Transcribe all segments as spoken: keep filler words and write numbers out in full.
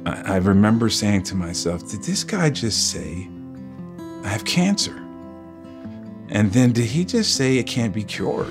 I, I remember saying to myself, did this guy just say, I have cancer? And then did he just say it can't be cured?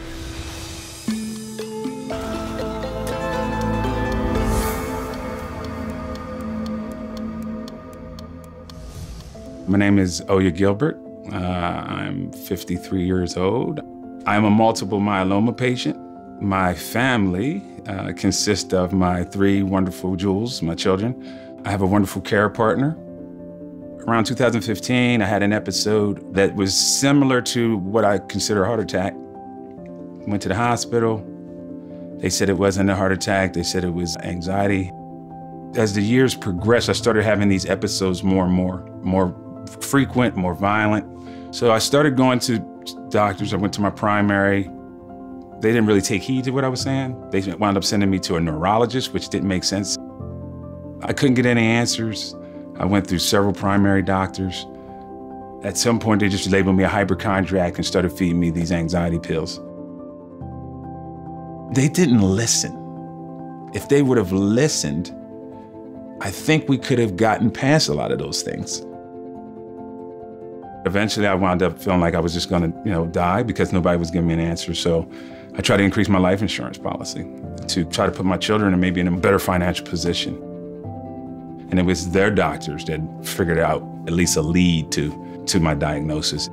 My name is Gilbert. Uh, I'm fifty-three years old. I'm a multiple myeloma patient. My family uh, consists of my three wonderful jewels, my children. I have a wonderful care partner. Around two thousand fifteen, I had an episode that was similar to what I consider a heart attack. Went to the hospital. They said it wasn't a heart attack. They said it was anxiety. As the years progressed, I started having these episodes more and more, more frequent, more violent. So I started going to doctors. I went to my primary. They didn't really take heed to what I was saying. They wound up sending me to a neurologist, which didn't make sense. I couldn't get any answers. I went through several primary doctors. At some point, they just labeled me a hypochondriac and started feeding me these anxiety pills. They didn't listen. If they would have listened, I think we could have gotten past a lot of those things. Eventually, I wound up feeling like I was just gonna, you know, die because nobody was giving me an answer. So I tried to increase my life insurance policy to try to put my children in maybe in a better financial position. And it was their doctors that figured out at least a lead to, to my diagnosis.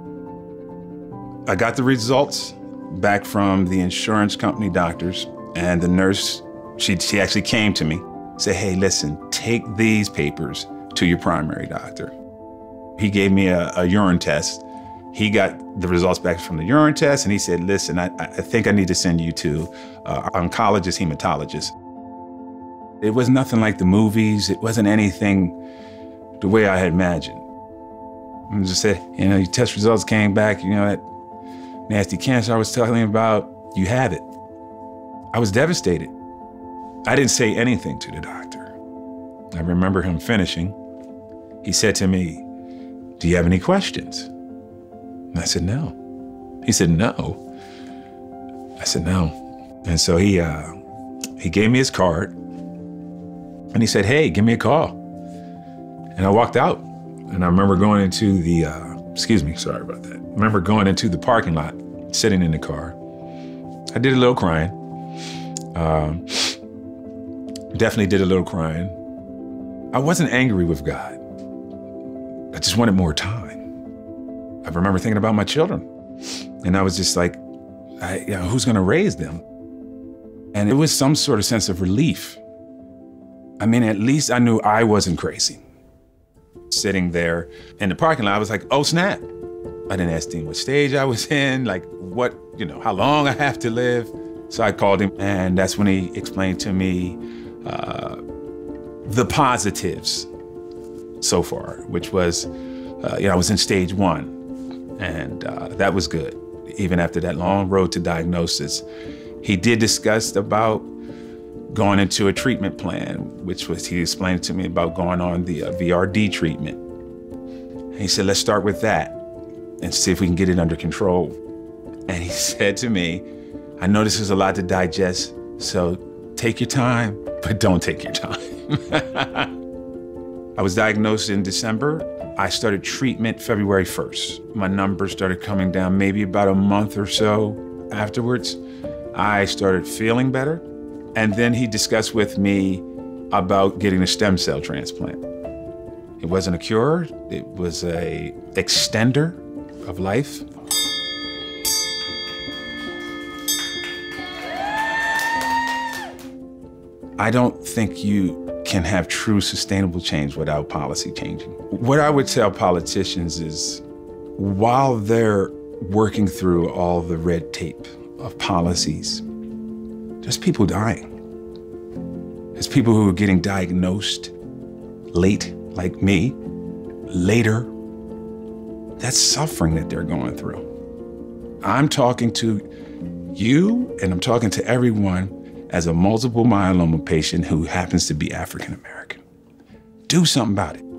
I got the results back from the insurance company doctors, and the nurse, she, she actually came to me, said, hey, listen, take these papers to your primary doctor. He gave me a, a urine test. He got the results back from the urine test, and he said, listen, I, I think I need to send you to uh, oncologist, hematologist. It was nothing like the movies. It wasn't anything the way I had imagined. I just said, you know, your test results came back, you know, that nasty cancer I was telling you about, you have it. I was devastated. I didn't say anything to the doctor. I remember him finishing. He said to me, do you have any questions? And I said, no. He said, no. I said, no. And so he, uh, he gave me his card, and he said, hey, give me a call. And I walked out, and I remember going into the, uh, excuse me, sorry about that. I remember going into the parking lot, sitting in the car. I did a little crying. Um, definitely did a little crying. I wasn't angry with God. I just wanted more time. I remember thinking about my children, and I was just like, I, you know, who's gonna raise them? And it was some sort of sense of relief. I mean, at least I knew I wasn't crazy. Sitting there in the parking lot, I was like, oh snap. I didn't ask him what stage I was in, like what, you know, how long I have to live. So I called him, and that's when he explained to me uh, the positives so far, which was, uh, you know, I was in stage one, and uh, that was good. Even after that long road to diagnosis, he did discuss about going into a treatment plan, which was, he explained to me about going on the uh, V R D treatment. And he said, let's start with that and see if we can get it under control. And he said to me, I know this is a lot to digest, so take your time, but don't take your time. I was diagnosed in December. I started treatment February first. My numbers started coming down maybe about a month or so afterwards. I started feeling better. And then he discussed with me about getting a stem cell transplant. It wasn't a cure, it was a extender of life. I don't think you can have true sustainable change without policy changing. What I would tell politicians is, while they're working through all the red tape of policies, there's people dying. There's people who are getting diagnosed late, like me, later. That's suffering that they're going through. I'm talking to you, and I'm talking to everyone as a multiple myeloma patient who happens to be African American. Do something about it.